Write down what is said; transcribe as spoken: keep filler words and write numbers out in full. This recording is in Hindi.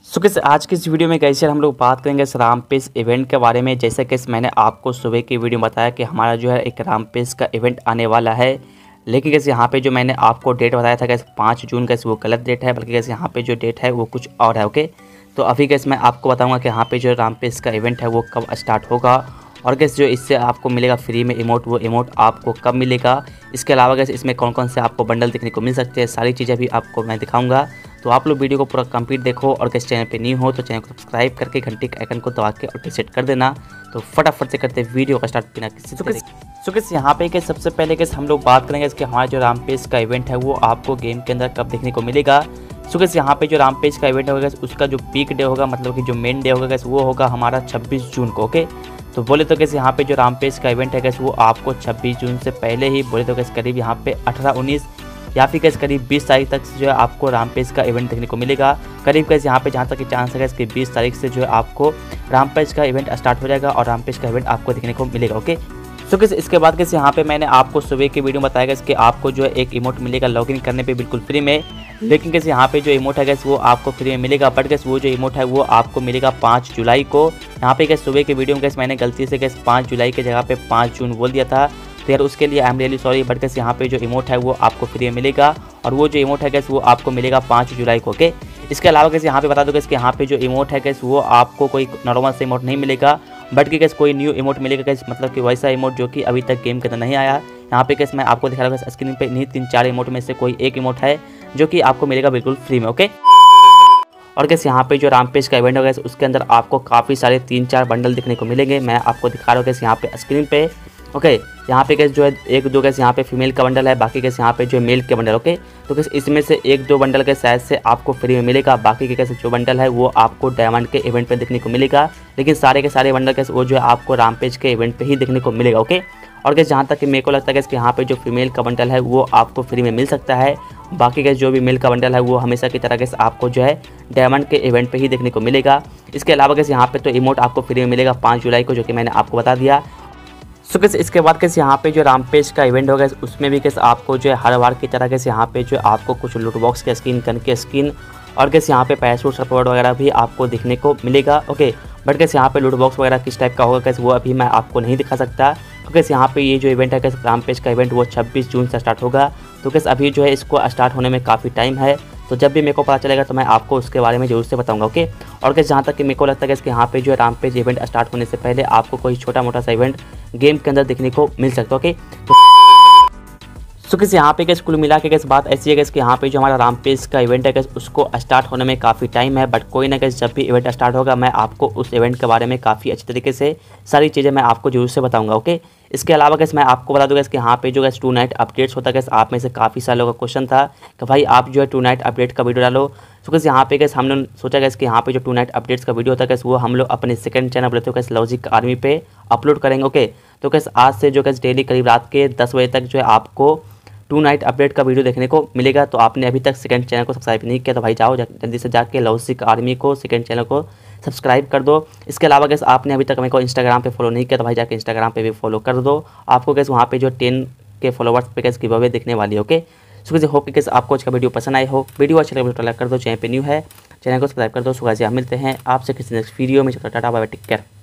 सो so, आज की इस वीडियो में कैसे हम लोग बात करेंगे इस रामपेश इवेंट के बारे में। जैसे कि मैंने आपको सुबह की वीडियो में बताया कि हमारा जो है एक रामपेश का इवेंट आने वाला है, लेकिन कैसे यहाँ पे जो मैंने आपको डेट बताया था कैसे पाँच जून कैसे वो गलत डेट है, बल्कि कैसे यहाँ पे जो डेट है वो कुछ और है। ओके, तो अभी कैसे मैं आपको बताऊँगा कि यहाँ पर जो रामपेश का इवेंट है वो कब स्टार्ट होगा और कैसे जो इससे आपको मिलेगा फ्री में इमोट, वो इमोट आपको कब मिलेगा। इसके अलावा कैसे इसमें कौन कौन से आपको बंडल देखने को मिल सकते हैं, सारी चीज़ें भी आपको मैं दिखाऊंगा। तो आप लोग वीडियो को पूरा कंप्लीट देखो और किस चैनल पे न्यू हो तो चैनल को सब्सक्राइब करके घंटी के आइकन को दबा के और सेट कर देना। तो फटाफट से करते वीडियो का स्टार्ट बिना किसी तो सो किस यहाँ पे के सबसे पहले कैसे हम लोग बात करेंगे इसके हमारा जो रामपेश का इवेंट है वो आपको गेम के अंदर कब देखने को मिलेगा। सो कैसे यहाँ पे जो रामपेश का इवेंट होगा उसका जो पीक डे होगा, मतलब कि जो मेन डे होगा कैसे वो होगा हमारा छब्बीस जून को। ओके, तो बोले तो कैसे यहाँ पे जो रामपेश का इवेंट है कैसे वो आपको छब्बीस जून से पहले ही बोले तो कैसे करीब यहाँ पे अठारह उन्नीस या फिर कैसे करीब बीस तारीख तक जो है आपको रामपेश का इवेंट देखने को मिलेगा। करीब कैसे यहाँ पे जहाँ तक कि चांस है कि बीस तारीख से जो है आपको रामपेश का इवेंट स्टार्ट हो जाएगा और रामपेश का इवेंट आपको देखने को मिलेगा। ओके, सो कैसे इसके बाद कैसे यहाँ पे मैंने आपको सुबह की वीडियो में बताया कि आपको जो है एक इमोट मिलेगा लॉगिन करने पे बिल्कुल फ्री में, लेकिन कैसे यहाँ पे जो इमोट है कैसे वो आपको फ्री में मिलेगा, बट कैसे वो जो इमोट है वो आपको मिलेगा पाँच जुलाई को। यहाँ पे कैसे सुबह की वीडियो में कैसे मैंने गलती से कैसे पाँच जुलाई के जगह पे पाँच जून बोल दिया था, तो यार उसके लिए I am really sorry. But कैसे यहाँ पे जो इमोट है वो आपको फ्री में मिलेगा और वो जो इमोट है कैसे वो आपको मिलेगा पाँच जुलाई को। ओके, इसके अलावा कैसे यहाँ पे बता दो कैसे यहाँ पे जो इमोट है कैसे वो आपको कोई नॉर्मल से इमोट नहीं मिलेगा, बट कि कैसे कोई न्यू इमोट मिलेगा कैसे, मतलब कि वैसा इमोट जो कि अभी तक गेम के अंदर नहीं आया। यहाँ पे कैसे मैं आपको दिखा रहा हूँ स्क्रीन पे नहीं तीन चार इमोट में से कोई एक इमोट है जो कि आपको मिलेगा बिल्कुल फ्री में। ओके, और कैसे यहाँ पे जो रामपेश का इवेंट होगा उसके अंदर आपको काफ़ी सारे तीन चार बंडल देखने को मिलेंगे। मैं आपको दिखा रहा हूँ कैसे यहाँ पे स्क्रीन पे। ओके, यहाँ पे कैसे जो है एक दो कैसे यहाँ पे फीमेल का बंडल है, बाकी कैसे यहाँ पे जो मेल के बंडल। ओके, तो कैसे इसमें से एक दो बंडल के शायद से आपको फ्री में मिलेगा, बाकी के कैसे जो बंडल है वो आपको डायमंड के इवेंट पे देखने को मिलेगा, लेकिन सारे के सारे बंडल कैसे वो जो है आपको रामपेश के इवेंट पे ही देखने को मिलेगा। ओके, और कैसे जहाँ तक कि मेरे को लगता है कि यहाँ पे जो फीमेल का बंडल है वो आपको फ्री में मिल सकता है, बाकी कैसे जो भी मेल का बंडल है वो हमेशा की तरह कैसे आपको जो है डायमंड के इवेंट पे ही देखने को मिलेगा। इसके अलावा कैसे यहाँ पे तो इमोट आपको फ्री में मिलेगा पाँच जुलाई को, जो कि मैंने आपको बता दिया। सो कैसे इसके बाद कैसे यहाँ पे जो रामपेश का इवेंट होगा उसमें भी कैसे आपको जो है हर बार की तरह कैसे यहाँ पे जो आपको कुछ लूट बॉक्स के स्किन, गन के स्किन और कैसे यहाँ पे पैराशूट सपोर्ट वगैरह भी आपको दिखने को मिलेगा। ओके, बट कैसे यहाँ पे लूट बॉक्स वगैरह किस टाइप का होगा कैसे वो अभी मैं आपको नहीं दिखा सकता, तो कैसे यहाँ पे ये जो इवेंट है कैसे रामपेश का इवेंट वो छब्बीस जून से स्टार्ट होगा। तो कैसे अभी जो है इसको स्टार्ट होने में काफ़ी टाइम है, तो जब भी मेरे को पता चलेगा तो मैं आपको उसके बारे में जरूर से बताऊंगा। ओके, और कैसे जहाँ तक कि मेरे को लगता है कि यहाँ पे जो है रामपेश इवेंट स्टार्ट होने से पहले आपको कोई छोटा मोटा सा इवेंट गेम के अंदर देखने को मिल सकता है। ओके, तो सो किस यहाँ पे कैसे कुल मिला के कैसे बात ऐसी है कि यहाँ पे जो हमारा रामपेश का इवेंट है कैसे उसको स्टार्ट होने में काफ़ी टाइम है, बट कोई ना कैसे जब भी इवेंट स्टार्ट होगा मैं आपको उस इवेंट के बारे में काफ़ी अच्छी तरीके से सारी चीज़ें मैं आपको जरूर से बताऊंगा। ओके, इसके अलावा कैसे मैं आपको बता दूँगा कि यहाँ पे जो कैसे टू नाइट अपडेट्स होता है कैसे आप में से काफ़ी सारे लोगों का क्वेश्चन था कि भाई आप जो है टू नाइट अपडेट का वीडियो डालो। तो कैसे यहाँ पे कैसे हमने सोचा कैसे कि यहाँ पे जो टू नाइट अपडेट्स का वीडियो होता है कैसे वो हम लोग अपने सेकंड चैनल बोलते हो कैसे लॉजिक आर्मी पे अपलोड करेंगे। ओके, तो कैसे आज से जो कैसे डेली करीब रात के दस बजे तक जो है आपको टू नाइट अपडेट का वीडियो देखने को मिलेगा। तो आपने अभी तक सेकंड चैनल को सब्सक्राइब नहीं किया तो भाई जाओ जल्दी से जाके लॉजिक आर्मी को सेकंड चैनल को सब्सक्राइब कर दो। इसके अलावा कैसे आपने अभी तक मेरे को इंस्टाग्राम पे फॉलो नहीं किया तो भाई जाके इंस्टाग्राम पे भी फॉलो कर दो। आपको कैसे वहाँ पे जो टेन के फॉलोवर्स पे कैसे गिव अवे देखने वाली है। ओके, सो कैसे होप कि कैसे आपको आज का वीडियो पसंद आए हो, वीडियो अच्छा लगे तो लाइक कर दो, चैनल पे न्यू है चैनल को सब्सक्राइब कर दो। सो कैसे मिलते हैं आपसे किसी नेक्स्ट वीडियो में, tata bye bye, take care.